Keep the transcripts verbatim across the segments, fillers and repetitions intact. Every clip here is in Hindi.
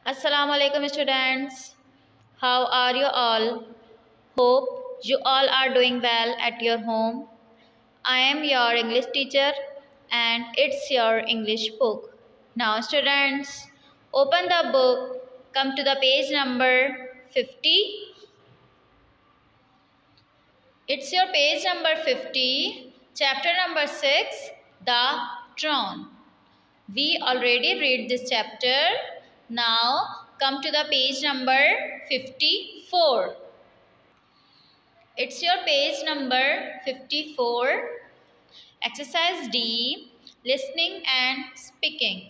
Assalamu alaikum students. How are you all? Hope you all are doing well at your home. I am your English teacher and it's your English book. Now students, open the book, come to the page number fifty. It's your page number fifty, chapter number six, The Throne. We already read this chapter. Now come to the page number fifty-four. It's your page number fifty-four. Exercise D, listening and speaking.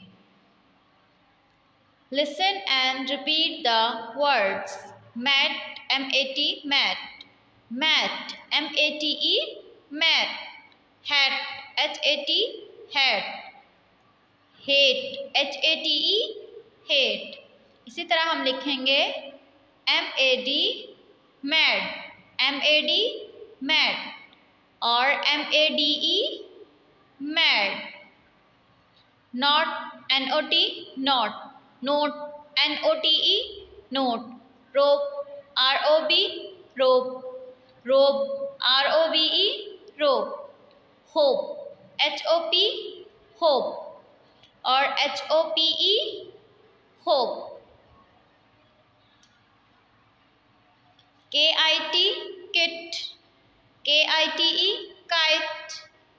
Listen and repeat the words. Mat, M A T, mat. Mat, M A T E, mat. Hat, H A T, hat. Hate, H A T E, hate. इसी तरह हम लिखेंगे M A D, mad, M A D, mad और M A D E, mad. Not, N O T, not. Note, N O T E, note. Rope, R O B, rope. Rope, R O B E, rope. Hope, H O P, hope. और H O P E, hope. K I T, kit. K I T E, kite.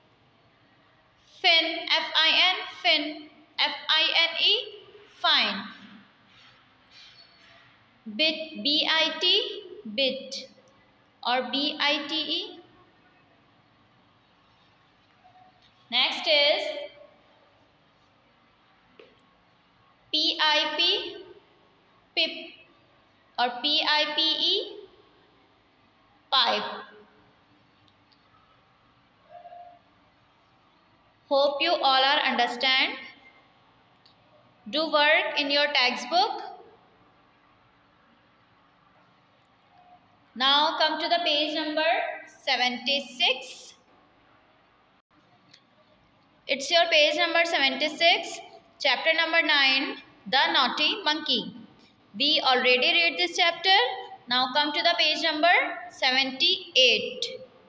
Fin, F I N, fin. F I N E, fine. Bit, B I T, bit. और B I T E. Next is P I P, pip और P I P E, pipe. Hope you all are understand. Do work in your textbook. Now come to the page number seventy-six. It's your page number seventy-six. Chapter number nine, The Naughty Monkey. We already read this chapter. Now come to the page number seventy-eight.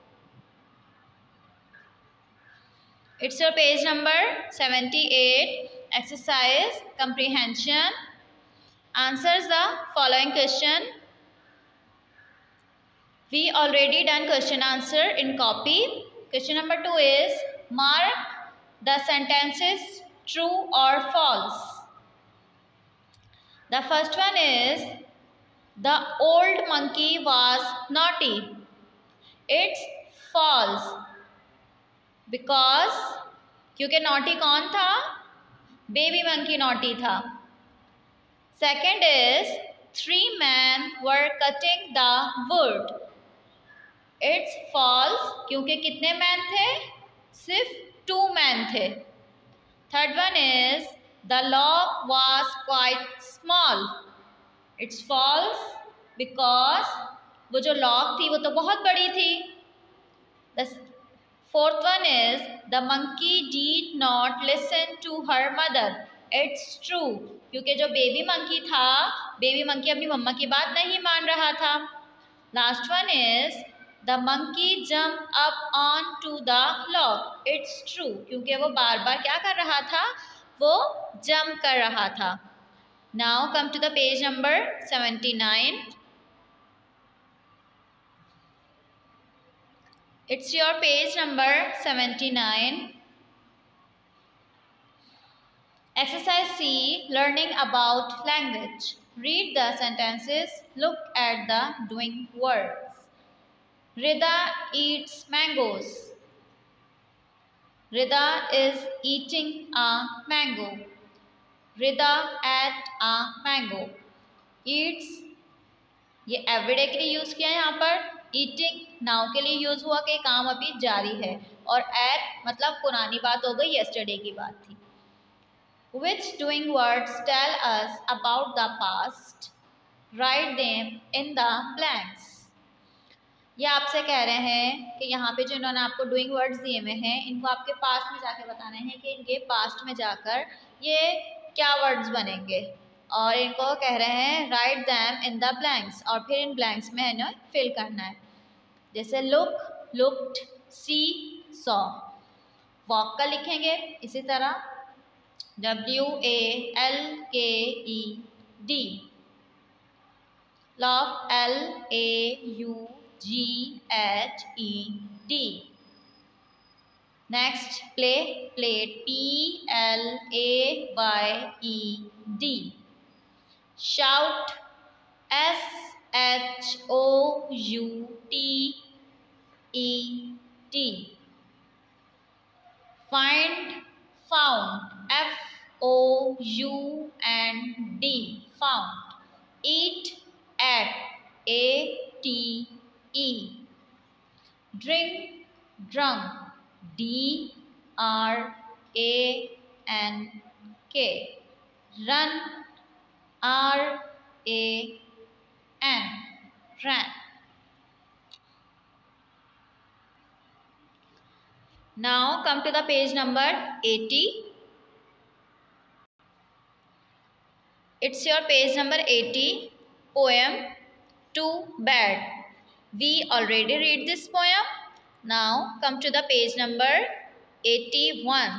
It's your page number seventy-eight. Exercise comprehension. Answers the following question. We already done question answer in copy. Question number two is mark the sentences true or false. The first one is the old monkey was naughty. It's false because क्योंकि naughty कौन था? Baby monkey naughty था. Second is three men were cutting the wood. It's false क्योंकि कितने मैन थे? सिर्फ two men थे. Third one is the log was quite small. It's false because वो जो log थी वो तो बहुत बड़ी थी. The fourth one is the monkey did not listen to her mother. It's true क्योंकि जो baby monkey था, baby monkey अपनी मम्मा की बात नहीं मान रहा था. Last one is the monkey jumped up onto the log. It's true क्योंकि वो बार बार क्या कर रहा था? वो jump कर रहा था. Now come to the page number seventy-nine. It's your page number seventy-nine. Exercise C, learning about language. Read the sentences. Look at the doing words. Rida eats mangoes. Rida is eating a mango. Rida ate a mango. Eats ये एवरीडे के लिए यूज़ किया है यहाँ पर. ईटिंग नाउ के लिए यूज़ हुआ कि काम अभी जारी है. और एट मतलब पुरानी बात हो गई, येस्टरडे की बात थी. Which doing words tell us about the past? Write them in the blanks. ये आपसे कह रहे हैं कि यहाँ पे जो इन्होंने आपको डूइंग वर्ड्स दिए हुए हैं, इनको आपके पास्ट में जाके बताने हैं कि इनके पास्ट में जाकर ये क्या वर्ड्स बनेंगे और इनको कह रहे हैं write them in the blanks, और फिर इन ब्लैंक्स में इन्हें फिल करना है। जैसे look, looked, see, saw. Walk का लिखेंगे इसी तरह W A L K E D, love, L A U G H E D. Next play, plate, P L A Y E D. Shout, S H O U T E T. Find, found, F O U N D, found. Eat, ate, A T E. Drink, drunk, D R A N K. Run, R A N, run. Now come to the page number eighty. It's your page number eighty, poem Too Bad. We already read this poem. Now come to the page number eighty-one.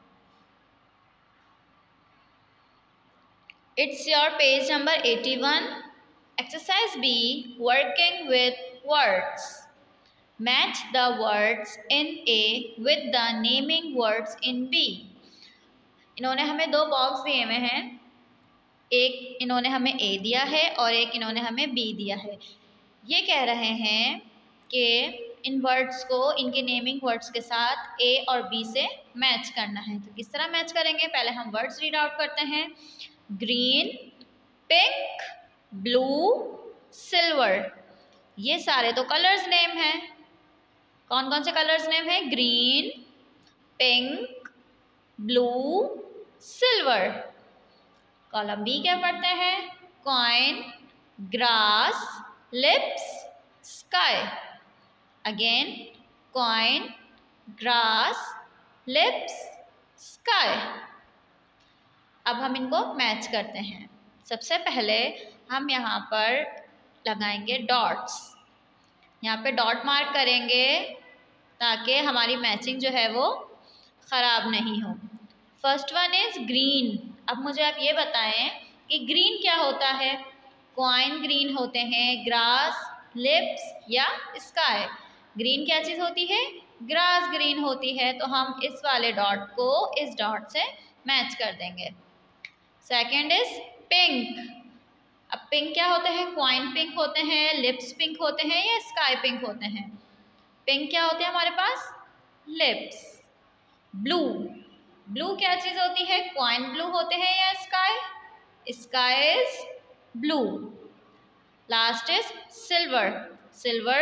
It's your page number eighty-one. Exercise B, working with words. Match the words in A with the naming words in B. इन्होंने हमें दो बॉक्स दिए हुए हैं, एक इन्होंने हमें A दिया है और एक इन्होंने हमें B दिया है। ये कह रहे हैं कि इन वर्ड्स को इनके नेमिंग वर्ड्स के साथ A और B से मैच करना है। तो किस तरह मैच करेंगे, पहले हम वर्ड्स रीड आउट करते हैं। ग्रीन, पिंक, ब्लू, सिल्वर, ये सारे तो कलर्स नेम हैं। कौन कौन से कलर्स नेम है? Green, pink, blue, silver. Column B क्या पढ़ते हैं? Coin, grass, lips, sky. Again coin, grass, lips, sky. अब हम इनको मैच करते हैं। सबसे पहले हम यहाँ पर लगाएंगे डॉट्स। यहाँ पे डॉट मार्क करेंगे ताकि हमारी मैचिंग जो है वो ख़राब नहीं हो। First one is green. अब मुझे आप ये बताएं कि ग्रीन क्या होता है? कॉइन ग्रीन होते हैं, ग्रास, लिप्स या स्काई। ग्रीन क्या चीज़ होती है? ग्रास ग्रीन होती है। तो हम इस वाले डॉट को इस डॉट से मैच कर देंगे। Second is pink. अब पिंक क्या होते हैं? कॉइन पिंक होते हैं, लिप्स पिंक होते हैं या स्काई पिंक होते हैं। पिंक क्या होते हैं हमारे पास? लिप्स। ब्लू, ब्लू क्या चीज़ होती है? कॉइन ब्लू होते हैं या sky? Sky is blue. Last is silver. Silver,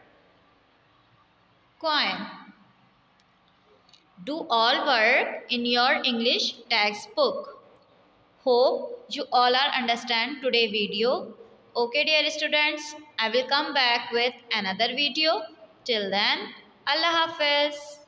coin. Do all work in your English textbook. Hope you all are understand today video. Okay dear students, I will come back with another video. Till then, Allah Hafiz.